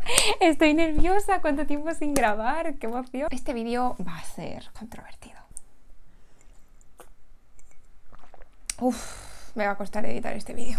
Estoy nerviosa, ¿cuánto tiempo sin grabar? ¡Qué emoción! Este vídeo va a ser controvertido. Uf, me va a costar editar este vídeo.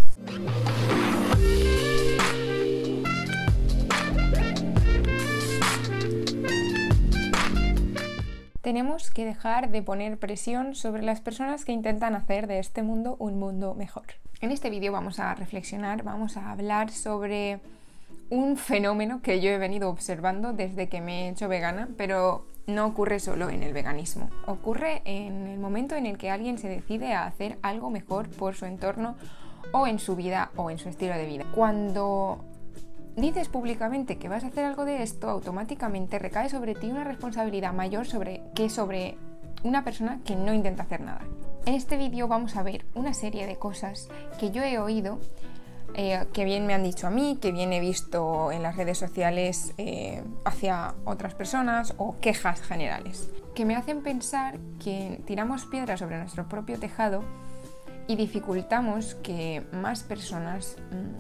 Tenemos que dejar de poner presión sobre las personas que intentan hacer de este mundo un mundo mejor. En este vídeo vamos a reflexionar, vamos a hablar sobre un fenómeno que yo he venido observando desde que me he hecho vegana, pero no ocurre solo en el veganismo. Ocurre en el momento en el que alguien se decide a hacer algo mejor por su entorno o en su vida o en su estilo de vida. Cuando dices públicamente que vas a hacer algo de esto, automáticamente recae sobre ti una responsabilidad mayor que sobre una persona que no intenta hacer nada. En este vídeo vamos a ver una serie de cosas que yo he oído, que bien me han dicho a mí, que bien he visto en las redes sociales hacia otras personas, o quejas generales, que me hacen pensar que tiramos piedras sobre nuestro propio tejado y dificultamos que más personas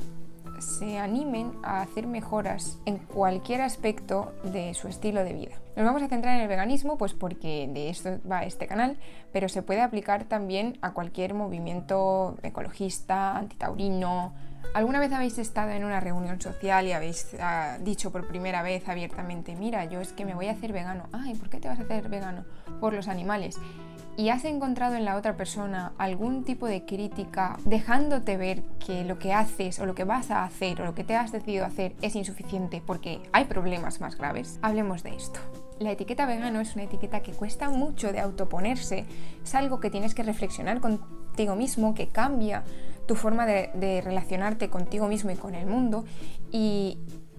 se animen a hacer mejoras en cualquier aspecto de su estilo de vida. Nos vamos a centrar en el veganismo, pues porque de esto va este canal, pero se puede aplicar también a cualquier movimiento ecologista, antitaurino. ¿Alguna vez habéis estado en una reunión social y habéis dicho por primera vez abiertamente: mira, yo es que me voy a hacer vegano? Ay, ¿por qué te vas a hacer vegano? Por los animales. Y has encontrado en la otra persona algún tipo de crítica dejándote ver que lo que haces o lo que vas a hacer o lo que te has decidido hacer es insuficiente porque hay problemas más graves? Hablemos de esto. La etiqueta vegano es una etiqueta que cuesta mucho de autoponerse, es algo que tienes que reflexionar contigo mismo, que cambia tu forma de relacionarte contigo mismo y con el mundo, y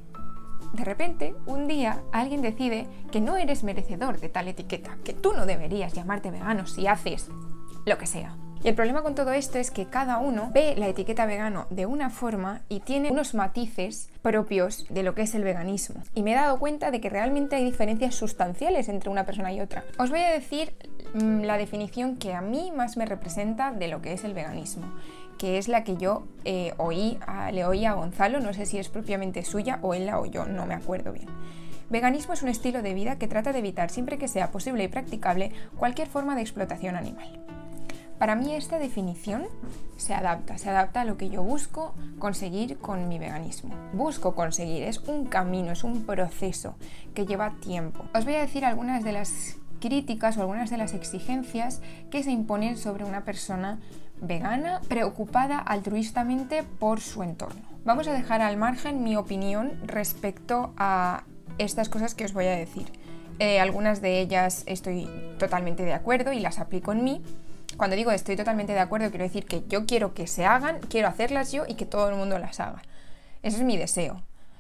de repente, un día, alguien decide que no eres merecedor de tal etiqueta, que tú no deberías llamarte vegano si haces lo que sea. Y el problema con todo esto es que cada uno ve la etiqueta vegano de una forma y tiene unos matices propios de lo que es el veganismo. Y me he dado cuenta de que realmente hay diferencias sustanciales entre una persona y otra. Os voy a decir la definición que a mí más me representa de lo que es el veganismo, que es la que yo le oí a Gonzalo, no sé si es propiamente suya o él la oyó, no me acuerdo bien. Veganismo es un estilo de vida que trata de evitar, siempre que sea posible y practicable, cualquier forma de explotación animal. Para mí esta definición se adapta a lo que yo busco conseguir con mi veganismo. Busco conseguir, es un camino, es un proceso que lleva tiempo. Os voy a decir algunas de las críticas o algunas de las exigencias que se imponen sobre una persona vegana preocupada altruistamente por su entorno. Vamos a dejar al margen mi opinión respecto a estas cosas que os voy a decir. Algunas de ellas estoy totalmente de acuerdo y las aplico en mí. Cuando digo estoy totalmente de acuerdo, quiero decir que yo quiero que se hagan, quiero hacerlas yo y que todo el mundo las haga. Ese es mi deseo.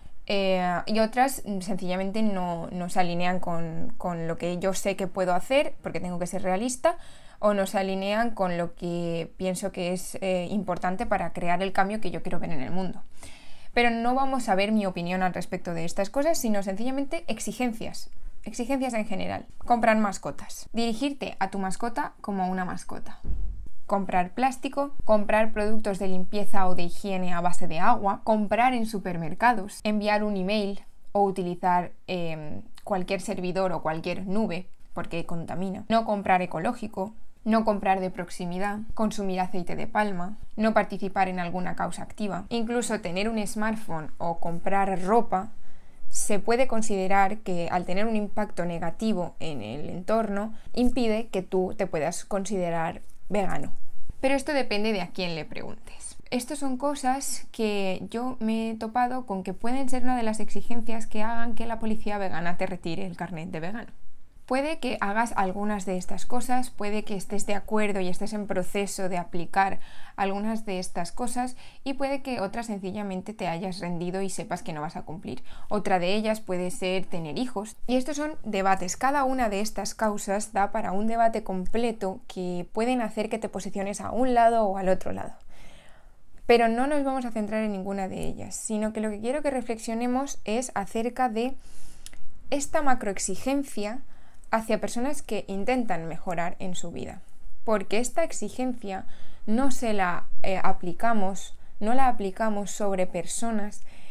Y otras sencillamente no se alinean con lo que yo sé que puedo hacer, porque tengo que ser realista, o no se alinean con lo que pienso que es importante para crear el cambio que yo quiero ver en el mundo. Pero no vamos a ver mi opinión al respecto de estas cosas, sino sencillamente exigencias. Exigencias en general. Comprar mascotas. Dirigirte a tu mascota como a una mascota. Comprar plástico, comprar productos de limpieza o de higiene a base de agua, comprar en supermercados, enviar un email o utilizar cualquier servidor o cualquier nube porque contamina, no comprar ecológico, no comprar de proximidad, consumir aceite de palma, no participar en alguna causa activa, incluso tener un smartphone o comprar ropa. Se puede considerar que al tener un impacto negativo en el entorno impide que tú te puedas considerar vegano. Pero esto depende de a quién le preguntes. Estas son cosas que yo me he topado con que pueden ser una de las exigencias que hagan que la policía vegana te retire el carnet de vegano. Puede que hagas algunas de estas cosas, puede que estés de acuerdo y estés en proceso de aplicar algunas de estas cosas, y puede que otras sencillamente te hayas rendido y sepas que no vas a cumplir. Otra de ellas puede ser tener hijos. Y estos son debates. Cada una de estas causas da para un debate completo que pueden hacer que te posiciones a un lado o al otro lado. Pero no nos vamos a centrar en ninguna de ellas, sino que lo que quiero que reflexionemos es acerca de esta macroexigencia hacia personas que intentan mejorar en su vida. Porque esta exigencia no la aplicamos sobre personas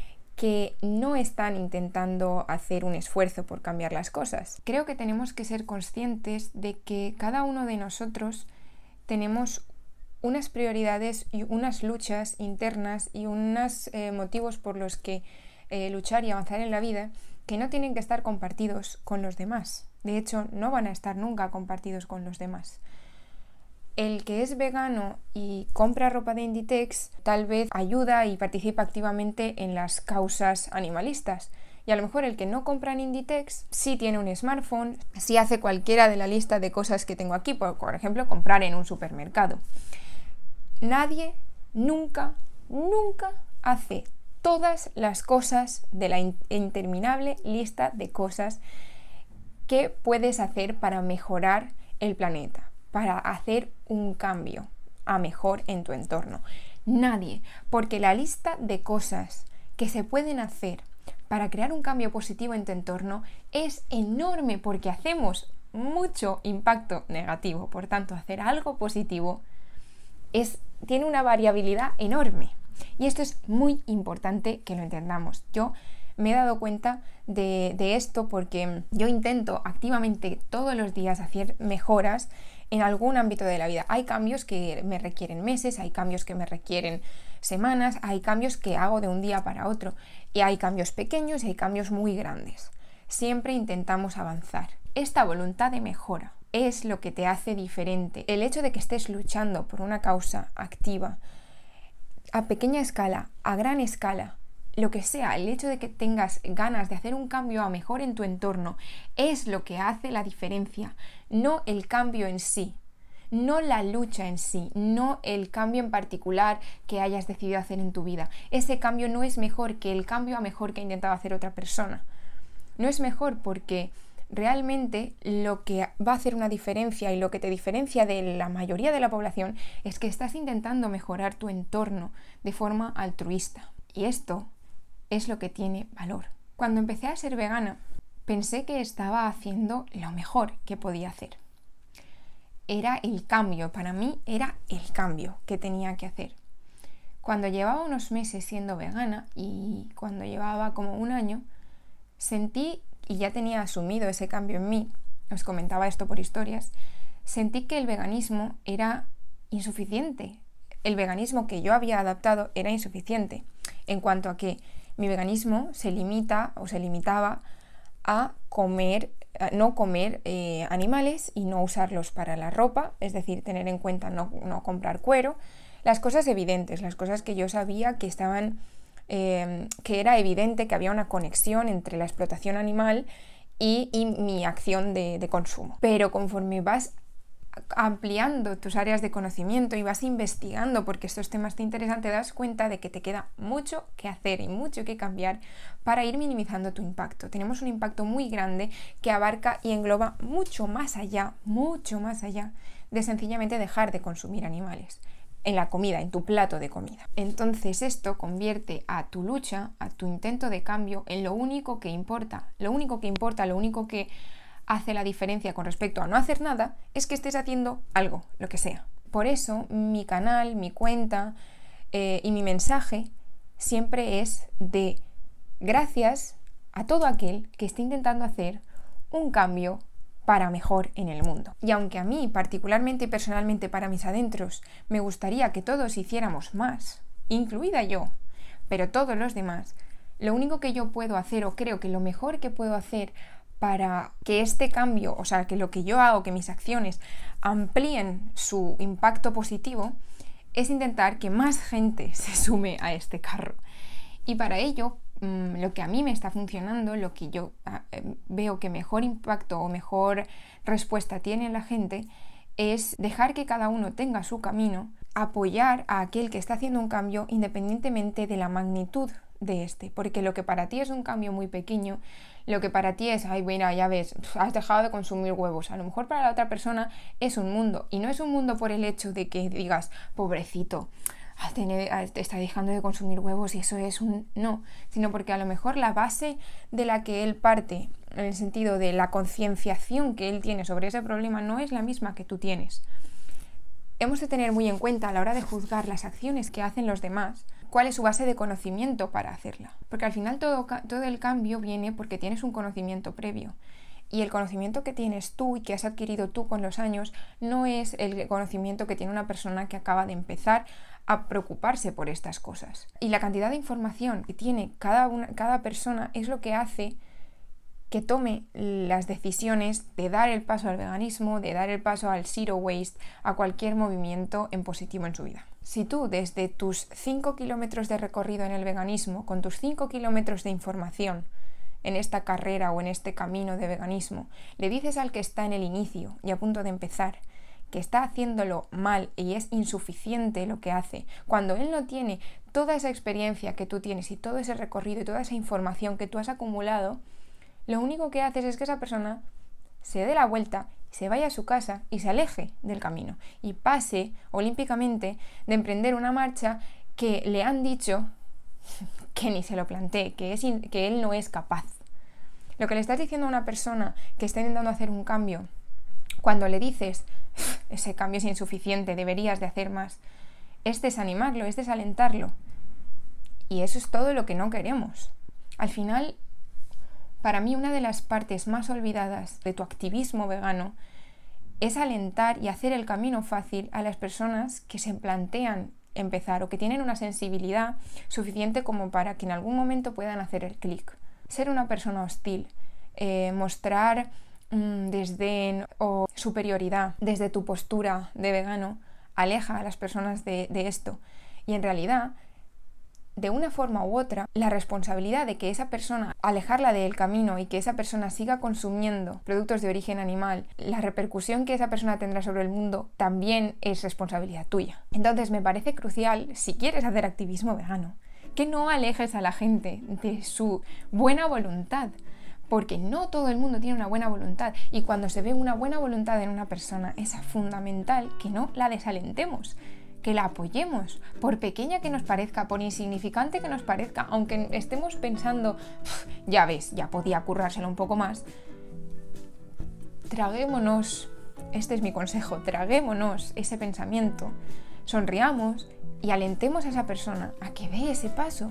que no están intentando hacer un esfuerzo por cambiar las cosas. Creo que tenemos que ser conscientes de que cada uno de nosotros tenemos unas prioridades y unas luchas internas y unos motivos por los que luchar y avanzar en la vida que no tienen que estar compartidos con los demás. De hecho, no van a estar nunca compartidos con los demás. El que es vegano y compra ropa de Inditex tal vez ayuda y participa activamente en las causas animalistas. Y a lo mejor el que no compra en Inditex sí tiene un smartphone, sí hace cualquiera de la lista de cosas que tengo aquí, por ejemplo, comprar en un supermercado. Nadie nunca hace todas las cosas de la interminable lista de cosas que puedes hacer para mejorar el planeta, para hacer un cambio a mejor en tu entorno. Nadie, porque la lista de cosas que se pueden hacer para crear un cambio positivo en tu entorno es enorme, porque hacemos mucho impacto negativo. Por tanto, hacer algo positivo tiene una variabilidad enorme. Y esto es muy importante que lo entendamos. Yo me he dado cuenta de esto porque yo intento activamente todos los días hacer mejoras en algún ámbito de la vida. Hay cambios que me requieren meses, hay cambios que me requieren semanas, hay cambios que hago de un día para otro, y hay cambios pequeños y hay cambios muy grandes. Siempre intentamos avanzar. Esta voluntad de mejora es lo que te hace diferente. El hecho de que estés luchando por una causa activa, a pequeña escala, a gran escala, lo que sea, el hecho de que tengas ganas de hacer un cambio a mejor en tu entorno es lo que hace la diferencia, no el cambio en sí, no la lucha en sí, no el cambio en particular que hayas decidido hacer en tu vida. Ese cambio no es mejor que el cambio a mejor que ha intentado hacer otra persona. No es mejor porque realmente lo que va a hacer una diferencia y lo que te diferencia de la mayoría de la población es que estás intentando mejorar tu entorno de forma altruista. Y esto es lo que tiene valor. Cuando empecé a ser vegana, pensé que estaba haciendo lo mejor que podía hacer. Era el cambio, para mí era el cambio que tenía que hacer. Cuando llevaba unos meses siendo vegana y cuando llevaba como un año, sentí, y ya tenía asumido ese cambio en mí, os comentaba esto por historias, sentí que el veganismo era insuficiente. El veganismo que yo había adaptado era insuficiente, en cuanto a que mi veganismo se limitaba a no comer animales y no usarlos para la ropa, es decir, tener en cuenta no comprar cuero, las cosas evidentes, las cosas que yo sabía que estaban, que era evidente que había una conexión entre la explotación animal y mi acción de consumo. Pero conforme vas ampliando tus áreas de conocimiento y vas investigando porque estos temas te interesan, te das cuenta de que te queda mucho que hacer y mucho que cambiar para ir minimizando tu impacto. Tenemos un impacto muy grande que abarca y engloba mucho más allá de sencillamente dejar de consumir animales en la comida, en tu plato de comida. Entonces esto convierte a tu lucha, a tu intento de cambio en lo único que importa, lo único que hace la diferencia con respecto a no hacer nada es que estés haciendo algo, lo que sea. Por eso mi canal, mi cuenta y mi mensaje siempre es de gracias a todo aquel que esté intentando hacer un cambio para mejor en el mundo. Y aunque a mí, particularmente y personalmente para mis adentros, me gustaría que todos hiciéramos más, incluida yo, pero todos los demás, lo único que yo puedo hacer, o creo que lo mejor que puedo hacer para que este cambio, o sea, que lo que yo hago, que mis acciones amplíen su impacto positivo, es intentar que más gente se sume a este carro. Y para ello, lo que a mí me está funcionando, lo que yo veo que mejor impacto o mejor respuesta tiene en la gente, es dejar que cada uno tenga su camino, apoyar a aquel que está haciendo un cambio independientemente de la magnitud de este, porque lo que para ti es un cambio muy pequeño, lo que para ti es, ay, mira, ya ves, has dejado de consumir huevos, a lo mejor para la otra persona es un mundo, y no es un mundo por el hecho de que digas, pobrecito, está dejando de consumir huevos y eso es un no, sino porque a lo mejor la base de la que él parte, en el sentido de la concienciación que él tiene sobre ese problema, no es la misma que tú tienes. Hemos de tener muy en cuenta a la hora de juzgar las acciones que hacen los demás, cuál es su base de conocimiento para hacerla. Porque al final todo el cambio viene porque tienes un conocimiento previo. Y el conocimiento que tienes tú y que has adquirido tú con los años no es el conocimiento que tiene una persona que acaba de empezar a preocuparse por estas cosas. Y la cantidad de información que tiene cada persona es lo que hace que tome las decisiones de dar el paso al veganismo, de dar el paso al zero waste, a cualquier movimiento en positivo en su vida. Si tú desde tus 5 kilómetros de recorrido en el veganismo, con tus 5 kilómetros de información en esta carrera o en este camino de veganismo, le dices al que está en el inicio y a punto de empezar que está haciéndolo mal y es insuficiente lo que hace, cuando él no tiene toda esa experiencia que tú tienes y todo ese recorrido y toda esa información que tú has acumulado, lo único que haces es que esa persona se dé la vuelta, se vaya a su casa y se aleje del camino y pase olímpicamente de emprender una marcha que le han dicho que ni se lo plantee, que él no es capaz. Lo que le estás diciendo a una persona que está intentando hacer un cambio, cuando le dices ese cambio es insuficiente, deberías de hacer más, es desanimarlo, es desalentarlo. Y eso es todo lo que no queremos. Al final, para mí, una de las partes más olvidadas de tu activismo vegano es alentar y hacer el camino fácil a las personas que se plantean empezar o que tienen una sensibilidad suficiente como para que en algún momento puedan hacer el clic. Ser una persona hostil, mostrar desdén o superioridad desde tu postura de vegano, aleja a las personas de esto. Y en realidad, de una forma u otra, la responsabilidad de que esa persona, alejarla del camino y que esa persona siga consumiendo productos de origen animal, la repercusión que esa persona tendrá sobre el mundo también es responsabilidad tuya. Entonces me parece crucial, si quieres hacer activismo vegano, que no alejes a la gente de su buena voluntad, porque no todo el mundo tiene una buena voluntad y cuando se ve una buena voluntad en una persona es fundamental que no la desalentemos, que la apoyemos, por pequeña que nos parezca, por insignificante que nos parezca, aunque estemos pensando, ya ves, ya podía currárselo un poco más. Traguémonos, este es mi consejo, traguémonos ese pensamiento, sonriamos y alentemos a esa persona a que dé ese paso,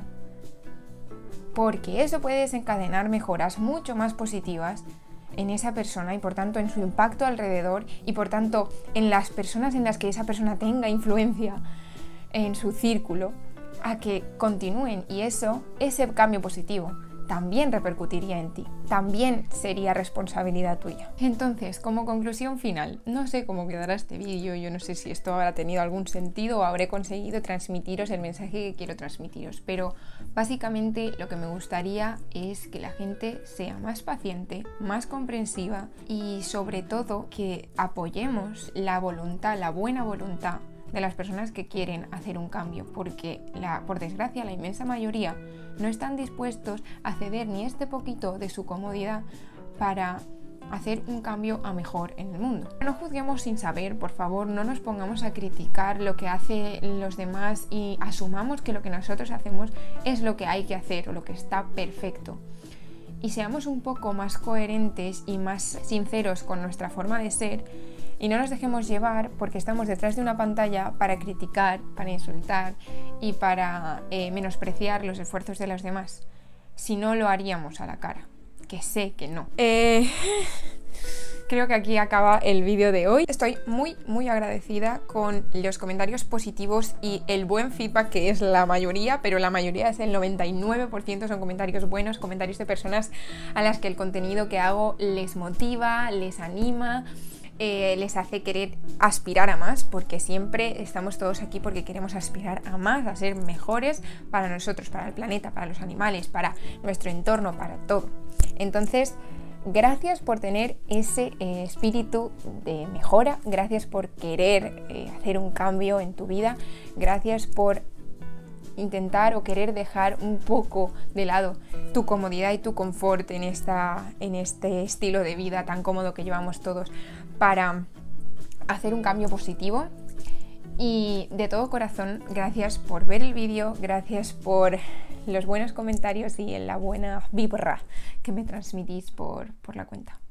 porque eso puede desencadenar mejoras mucho más positivas en esa persona y por tanto en su impacto alrededor y por tanto en las personas en las que esa persona tenga influencia en su círculo, a que continúen, y ese cambio positivo también repercutiría en ti, también sería responsabilidad tuya. Entonces, como conclusión final, no sé cómo quedará este vídeo, yo no sé si esto habrá tenido algún sentido o habré conseguido transmitiros el mensaje que quiero transmitiros, pero básicamente lo que me gustaría es que la gente sea más paciente, más comprensiva y sobre todo que apoyemos la voluntad, la buena voluntad de las personas que quieren hacer un cambio, porque por desgracia la inmensa mayoría no están dispuestos a ceder ni este poquito de su comodidad para hacer un cambio a mejor en el mundo. No juzguemos sin saber, por favor, no nos pongamos a criticar lo que hacen los demás y asumamos que lo que nosotros hacemos es lo que hay que hacer o lo que está perfecto. Y seamos un poco más coherentes y más sinceros con nuestra forma de ser y no nos dejemos llevar porque estamos detrás de una pantalla para criticar, para insultar y para menospreciar los esfuerzos de los demás. Si no, lo haríamos a la cara, que sé que no. Creo que aquí acaba el vídeo de hoy. Estoy muy agradecida con los comentarios positivos y el buen feedback, que es la mayoría, pero la mayoría es el 99%, son comentarios buenos, comentarios de personas a las que el contenido que hago les motiva, les anima, les hace querer aspirar a más, porque siempre estamos todos aquí porque queremos aspirar a más, a ser mejores para nosotros, para el planeta, para los animales, para nuestro entorno, para todo. Entonces, gracias por tener ese espíritu de mejora, gracias por querer hacer un cambio en tu vida, gracias por intentar o querer dejar un poco de lado tu comodidad y tu confort en este estilo de vida tan cómodo que llevamos todos para hacer un cambio positivo. Y de todo corazón, gracias por ver el vídeo, gracias por los buenos comentarios y la buena vibra que me transmitís por la cuenta.